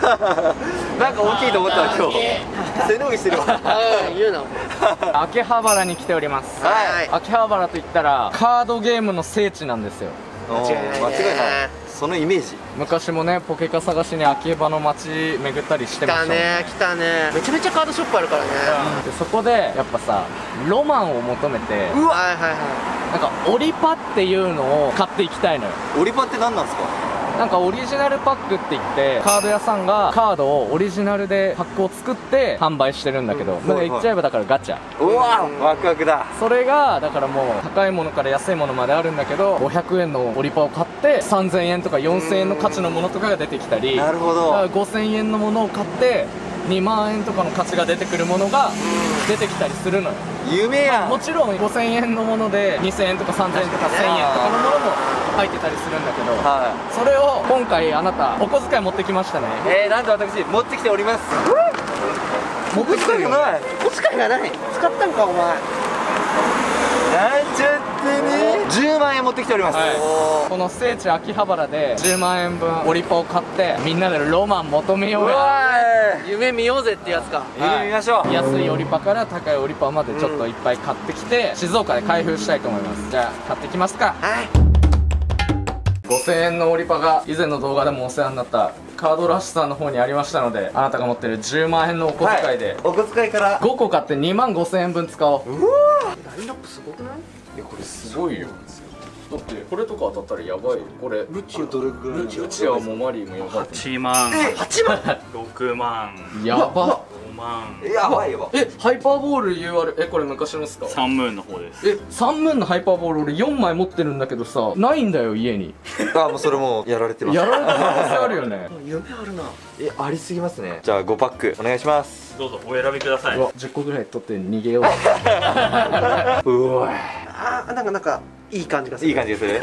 なんか大きいと思ったら今日背伸びしてるわ。 言うな。 秋葉原に来ております。 はい。 秋葉原といったらカードゲームの聖地なんですよ。 間違いない。そのイメージ。 昔もね、ポケカ探しに秋葉の街巡ったりしてましたもんね。 来たね。めちゃめちゃカードショップあるからね。 でそこでやっぱさ、ロマンを求めて、 はいはいはなんかオリパっていうのを買っていきたいのよ。 オリパって何なんですか？ なんかオリジナルパックって言ってカード屋さんがカードをオリジナルでパックを作って販売してるんだけど、まあ言っちゃえばだからガチャ。 うわワクワクだ。 それがだからもう高いものから安いものまであるんだけど、500円のオリパを買って3000円とか4000円の価値のものとかが出てきたり、 なるほど。 だから5000円のものを買って2万円とかの価値が出てくるものが出てきたりするのよ。 夢やん。 もちろん5000円のもので2000円とか3000円とか1000円とかのものも入ってたりするんだけど、 はそれを今回あなたお小遣い持ってきましたね。 い。なんと私持ってきております。 持ってきてるよね。 ない。 い。お使いがない。使ったんかお前。 なんちゃってね。10万円持ってきております。 この聖地秋葉原で10万円分オリパを買ってみんなでロマン求めよううや。 わ夢見ようぜってやつか。 夢見ましょう。 安いオリパから高いオリパまでちょっといっぱい買ってきて、静岡で開封したいと思います。じゃあ買ってきますか。 はい。 5000円のオリパが以前の動画でもお世話になったカードラッシュさんの方にありましたので、あなたが持ってる10万円のお小遣いでお小遣いから 5個買って2万5000円分使おう。 ラインナップすごくない？ いやこれすごいよ。だってこれとか当たったらやばいよ。これルチどれぐらい？ ルチアもマリーもやばい。 8万、 8万。 6万、 やば。 5万、 やばいよ。 ハイパーボール UR これ昔のっすか？ サンムーンの方です。 サンムーンのハイパーボール俺4枚持ってるんだけどさ、ないんだよ家に。 もうそれもうやられてます。 やられた可能性あるよね。 夢あるな。 ありすぎますね。じゃあ5パックお願いします。 どうぞお選びください。 うわ10個ぐらい取って逃げよう。 うわなんかいい感じがする。 いい感じがする。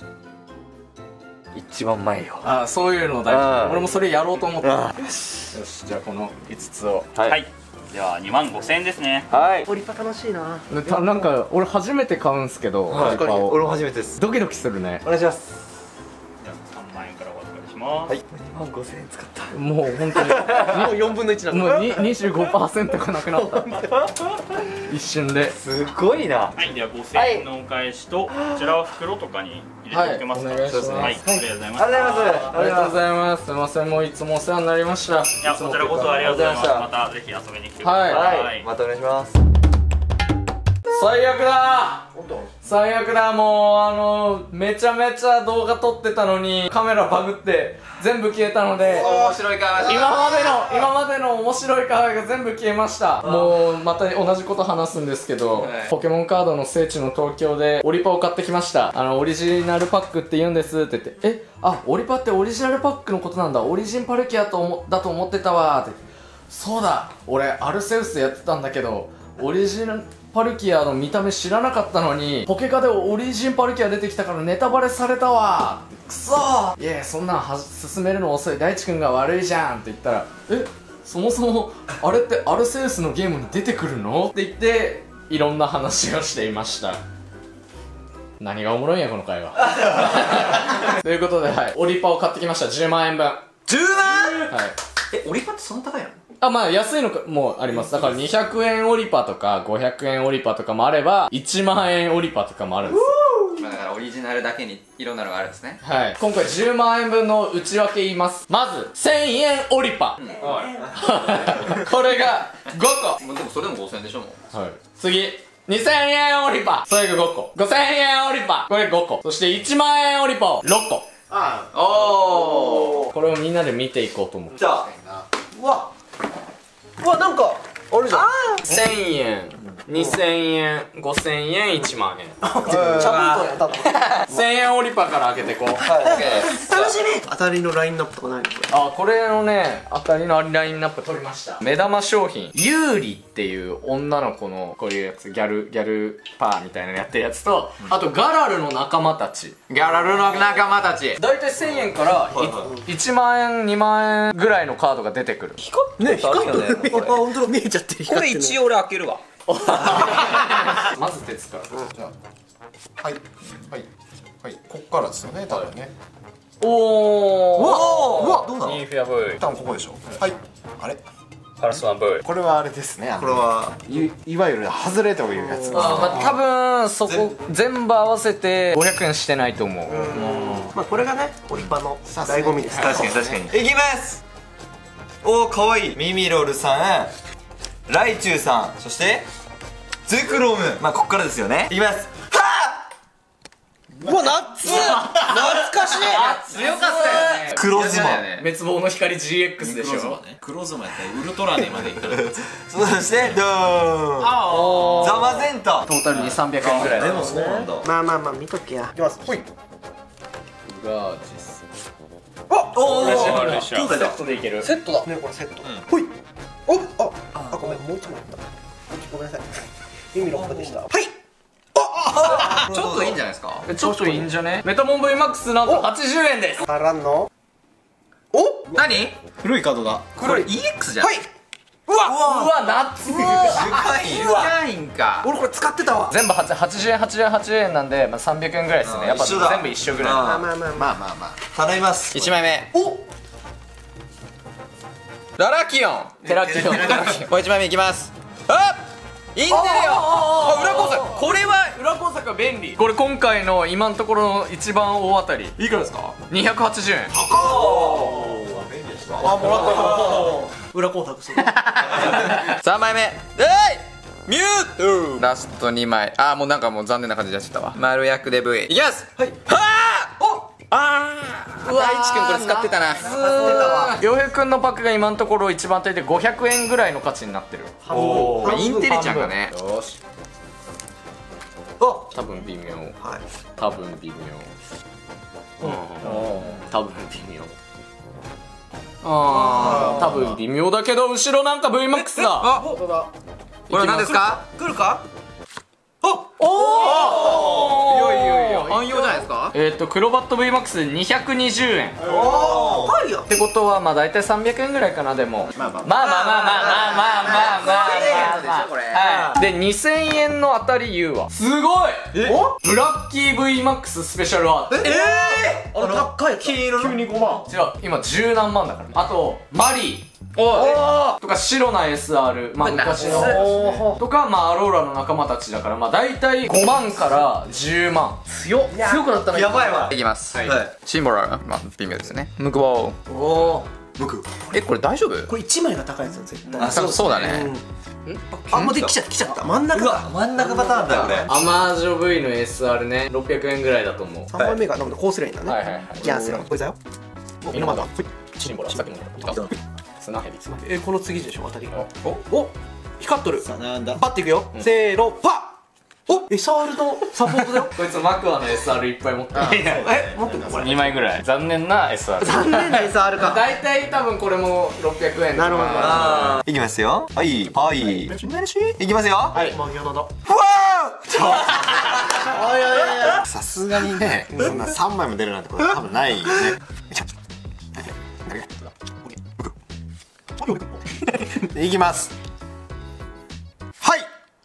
一番前よ。 あ、そういうの大事。 うん俺もそれやろうと思った。 あよし、じゃあこの5つを。 はい、では2万5000円ですね。 はい。 オリパ楽しいな。 なんか俺初めて買うんすけど、 はいオリパを俺も初めてです。 ドキドキするね。 お願いします。 じゃあ3万円からお預かりします。 はい。2万5000円使った。 もう本当にもう4分の1なの。 もう25% がなくなった一瞬で。 すごいな。 はい、では5000円のお返しと、こちらは袋とかに入れておけますか？ はいお願いしますはい、ありがとうございます。 ありがとうございます。 ありがとうございます。すいません、もういつもお世話になりました。 いや、こちらこそありがとうございます。 ありがとうございままたぜひ遊びに来てください。 はい。またお願いします。 最悪だ。最悪だ。もうめちゃめちゃ動画撮ってたのにカメラバグって全部消えたので、 面白いか。 今までの面白い可愛いが全部消えました。もうまた同じこと話すんですけど、ポケモンカードの聖地の東京でオリパを買ってきました。オリジナルパックって言うんですって言って、オリパってオリジナルパックのことなんだ、オリジンパルキアだと思ってたわーって。そうだ、俺アルセウスでやってたんだけどオリジナルパルキアの見た目知らなかったのにポケカでオリジンパルキア出てきたからネタバレされたわー。くそー。いやそんなん進めるの遅い、大地君が悪いじゃんって言ったら、そもそもあれってアルセウスのゲームに出てくるのって言っていろんな話をしていました。何がおもろいんやこの会話。ということで、はい、オリパを買ってきました。10万円分。 10万？ はい。 オリパってそんな高いの？ まあ安いのもあります。だから200円オリパとか500円オリパとかもあれば1万円オリパとかもあるんです。 だからオリジナルだけにいろんなのがあるんですね。 はい。今回10万円分の内訳言います。まず1000円オリパ、これが5個。 でもそれでも5000円でしょもう。 はい。次2000円オリパ、それが5個。5000円オリパ、これ5個。そして1万円オリパを6個。 おー。 これをみんなで見ていこうと思う。 じゃあ。 うわなんかあるじゃん。 1000円、2000円、5000円、1万円。 茶封筒やったの。 1000円オリパから開けてこう。 楽しみ。当たりのラインナップとかないのこれ？ これのね、当たりのラインナップ取りました。目玉商品、ユーリっていう女の子のこういうやつ、ギャルパーみたいなのやってるやつと、あとガラルの仲間たち。 ギャラルの仲間たち。 だいたい1000円から1万円、2万円ぐらいのカードが出てくる。 ね、光ってるね。 これ本当だ、見えちゃってる。 これ一応俺開けるわ。 まず鉄から。 じゃあはいはいはい、こっからですよね多分ね。 おー。 うわどうなの？ インフィアブーイ、 多分ここでしょ。はい。あれ？ パルスワンブーイ。 これはあれですね。 これはいわゆる外れというやつ。 まあ多分そこ全部合わせて500円してないと思う。 まあこれがねオリパの醍醐味です。 確かに確かに。いきます。おー、かわいい。ミミロルさん、ライチュウさん、そしてズクロム。まあこっからですよね。いきます。 うわ夏懐かしい。 強かったよね。 黒ズマ。 滅亡の光 GX でしょ。 黒ズマやったらウルトラネまでいくからそしてドーン、ザマゼンタ。 トータルに300円ぐらい。 でもそうなんだ。 まあまあまあ見とけや。いきます。ほい。 ガージス。 おレシャー、 レシャセットでいける。 セットだねこれセット。ほい。おあごめんもう一枚あった。ごめんなさい。耳6個でした。はい。 ちょっといいんじゃないですか。 ちょっといいんじゃね。メタモン VMAX なんと80円です。 からの。お何？ 古いカードだ。 これ EX じゃん。 はい。 うわ夏。 シュカインか。 俺これ使ってたわ。 全部80円80円なんで、まあ、300円ぐらいですね。やっぱ一緒だ全部一緒ぐらい。 まあまあまあまあ。 まあまあまあ。 頼みます。 1枚目おララキオン。テラキオン。 もう1枚目いきます。あっ、インテリオン。あ、裏工作。これは裏工作は便利。これ今回の今のところの一番大当たり。いくらですか？280円。 あもらった裏工作する。 3枚目。ミュート。ラスト2枚。あー、もうなんかもう残念な感じで出しちゃったわ。丸役で V いきます。はい。はあ、大地君これ使ってたな。 洋平くんのパックが今のところ一番低で500円ぐらいの価値になってる。 おー、インテリちゃんがね。 よし。 あ多分微妙。 はい。 多分微妙。多分微妙。多分微妙だけど後ろなんか VMAX だ。 あ、 本当だ。 これは何ですか？ 来るか？ おお。 いやいやいや、汎用じゃないですか？ クロバット VMAX で220円。 おお。高いよ。 ってことはまあ大体300円ぐらいかな。でもまあまあまあまあまあまあまあまあこれ。 はい。で2000円の当たり U はすごい。ブラッキー VMAX スペシャルアート。 あれ高い。黄色の。急に5万。 違う、今10何万だから。あとマリーとか白な SR、まあ昔のとか、まあアローラの仲間たちだから、まあ大体5万から10万。強くなったね。 やばいわ。いきます。 はい。 シンボルはまあ微妙ですね。ムクボー。 おお。僕。 これ大丈夫？ これ1枚が高いですよ絶対。 あ、そうだね。 あもうで来ちゃった真ん中。うわ真ん中パターンだよこれ。 アマージョ V の SR ね、600円ぐらいだと思う。 3枚目がなのでこうすりゃいいんだね。 はいはいはい。 いやすよ。これだよ。 みんなまだシンボルはさっきのいた砂ヘビ。 この次でしょ当たり。お光っとる。 さあなんだ。 パッていくよ。せーのパッ。お SR のサポートだよ。 こいつマクアの SR いっぱい持ってる。 持ってんのこれ。 2枚ぐらい。残念な SR。 残念な SR か。 大体多分これも600円。 なるほど。 いきますよ。はいはい。いきますよ。 はいマギアナだ。 さすがにね、そんな3枚も出るなんてこと多分ないよね。いきます。はい。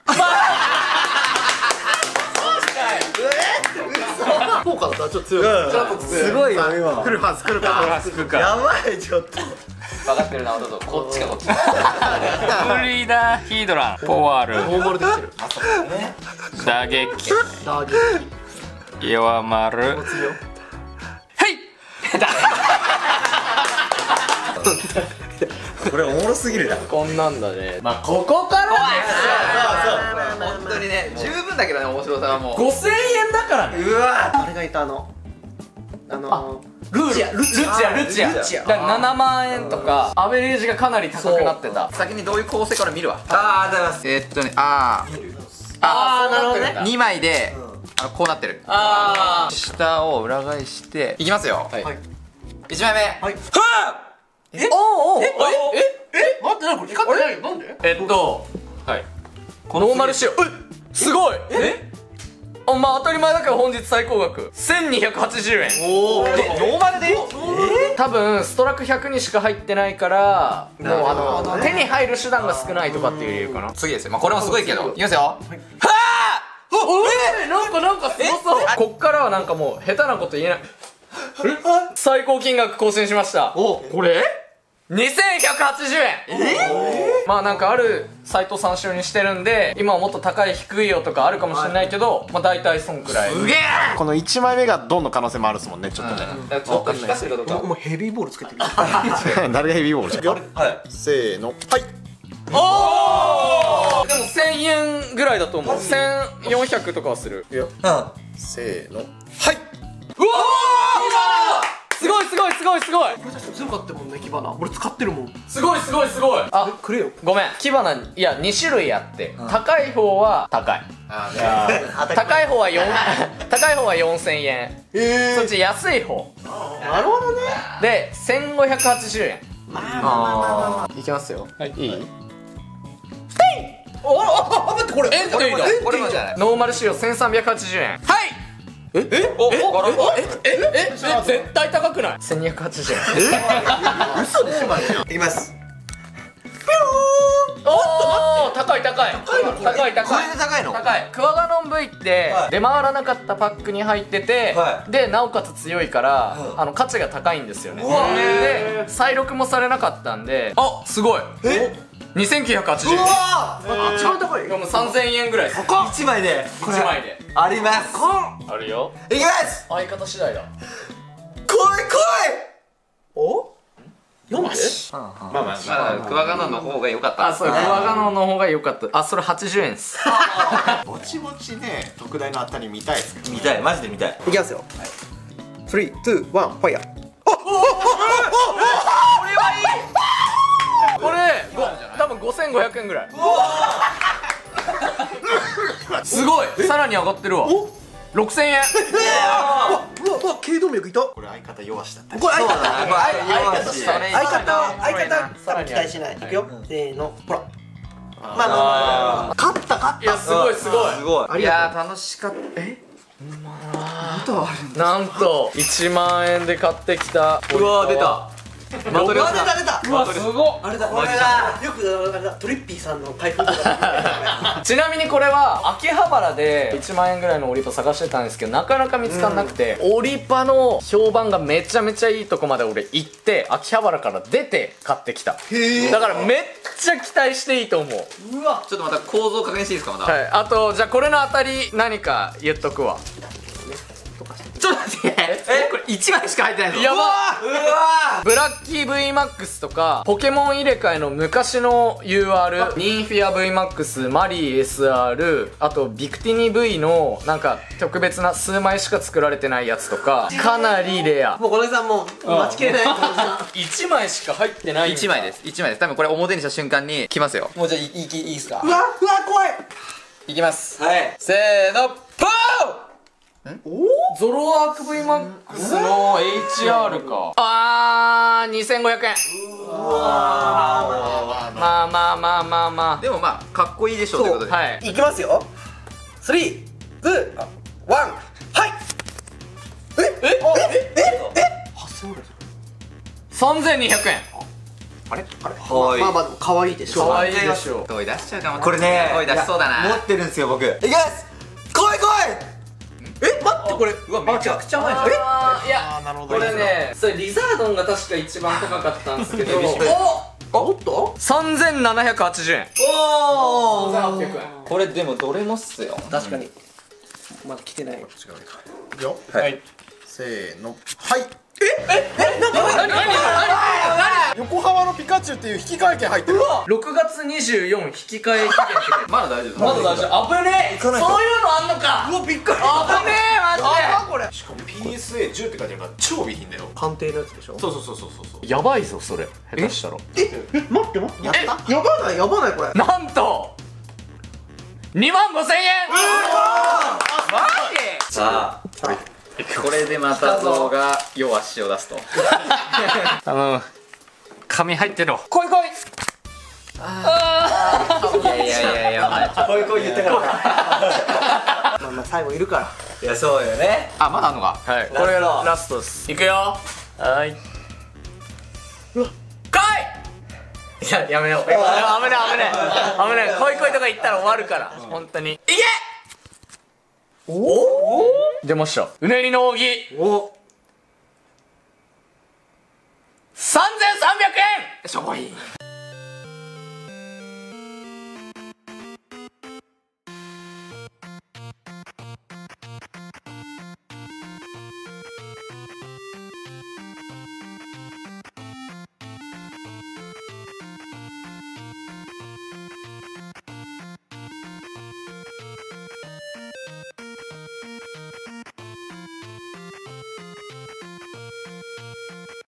ポーカーだったらちょっと強い。ちょっと強い。 すごいよ今。 来るはず来るか。 やばいちょっと。 分かってるな、どうぞ。こっちかこっち。 フリーダーヒードランポワール大丸できてる。 打撃ダーゲー。 弱丸強いよ。 これおもろすぎるな。 こんなんだね。まあここから本当にね、十分だけどね、面白さはもう。 5000円だからね。 うわ。 あれがいたルルチアだから7万円とかアベレージがかなり高くなってた。 先にどういう構成から見るわ。あー、ありがとうございます。 なるほどね。 2枚でこうなってる。下を裏返していきますよ。 はい。 1枚目。 はい。 おお待って何これ光ってないよなんで？ はい。ノーマル仕様。すごい。まあ当たり前だけど本日最高額1280円。 おお。 ノーマルで？ 多分ストラック100にしか入ってないからもう手に入る手段が少ないとかっていう理由かな。 次ですよ。まあこれもすごいけど。いきますよ。はなんかすごそう。こっからはなんかもう下手なこと言えない。 最高金額更新しました。 おこれ2180円。まあなんかあるサイト参照にしてるんで、今はもっと高い低いよとかあるかもしれないけど、まあ大体そんくらい。すげえ。 この1枚目がドンの可能性もあるですもんね、ちょっとね。 ちょっと引かせるとか。 もうヘビーボールつけてる。 誰がヘビーボールしてる？ はいせーの、はい。 おお。でも1000円ぐらいだと思う。1400とかはする。 うんせーの、はい。 うわー。すごいすごいすごいすごい。 これ確か強かったもんね、火花。俺使ってるもん。 すごいすごいすごい。あ、 くれよ。 ごめん。火花、いや2種類あって、高い方は高い。高い方は高い方は4000円。そっち安い方。 なるほどね。 で1580円。 いきますよ。はい。いい？ あ、待って、これ。 これもこれもじゃないノーマル仕様1380円。はい。絶対高くない？ 1280円。 嘘でしょ、マジで。 いきます。 おお、高い高い高いこれで高い高いの？ 高い。クワガノン V って出回らなかったパックに入ってて、でなおかつ強いから価値が高いんですよね。で再録もされなかったんで、あ、すごい。2980円。 一番高い。 もう3000円ぐらいです。 1枚で 1枚であります。 あるよ。 いきます。 相方次第だ。 来い来い。 お読んで。 クワガナの方が良かった。 あ、そう、クワガノンの方が良かった。あ、それ80円っす。 ぼちぼちね、特大の当たり見たいですけど。 見たい、マジで見たい。 いきますよ。3、2、1、ファイヤー。 これ多分5500円ぐらい。すごい、さらに上がってるわ。6000円。 うわ、頸動脈いた。 これ相方弱しだった。 これ相方。 相相方、多分期待しない。いくよ。せーの、ほら。まあ、勝った。 いや、すごいすごい。 すごい。 いやー楽しかった。 なんと1万円で買ってきた。 うわー出た。マトリョーシカ。 出た。 うわ、すごっ。 あれだ、これだ。よくあれだ、トリッピーさんの台風とか。 ちなみにこれは秋葉原で1万円ぐらいのオリパ探してたんですけど、なかなか見つからなくて、オリパの評判がめちゃめちゃいいとこまで俺行って秋葉原から出て買ってきた。だからめっちゃ期待していいと思う。 うわ。 ちょっとまた構造確認していいですかまた。 はい、あとじゃあこれの当たり何か言っとくわ。 ちょっと待って。これ1枚しか入ってないの？ やばっ。 うわブラッキー VMAX とかポケモン入れ替えの昔の UR、ニンフィア VMAX、マリー SR、あとビクティニ V のなんか特別な数枚しか作られてないやつとか、かなりレア。 もうこのさんもう待ちきれない。 1枚しか入ってないんだ。 1枚です。1枚です。多分これ表にした瞬間に来ますよ。 もうじゃあいいっすか？ うわ、怖い。 いきます。 はい。 せーの、ポー。 ゾロアーク VMAX の HR か。あー、2500円。まあでもまあかっこいいでしょうということで。 はい。 いきますよ。3、2、1、はい。8000円ぐらいする。 3200円。 はい。 まあまあでも可愛いでしょ。 可愛いでしょ。 声出しちゃうかも。 これね、 声出しそうだな。 持ってるんですよ僕。いきます。来い来い。 待って、これ。 うわめちゃくちゃ前じゃん。 いや、 なるほど。 これね、それリザードンが確か一番高かったんですけど、 おっと 3780円。 おー。 3800円。 これでもどれもっすよ。 確かに。まだ来てない。 よ。 はい。 せーの、はい。横浜のピカチュウっていう引き換え券入ってる。 6月24引き換え期限ってまだ大丈夫。 まだ大丈夫。危ねえ。そういうのあんのか。 うわ、びっくり。 危ねえマジで。 これ。 しかも PSA10 って書いてあるから超備品だよ。 鑑定のやつでしょ。 そう。 やばいぞそれ。下手したら。 待って。やったやばないこれ。 なんと25000円。マジ？ さあ、 これでまた動画弱しを出すと。 紙入ってろ。 来い。 いやこい言ってから。まあ最後いるから。 いやそうよね。 あ、まだあんのか。 はい。これがラストです。いくよ。はい。来い。いや、やめよう。危ねえ。来いとか言ったら終わるから。本当に。いけ。出ました。うねりの扇。 お。 しょぼい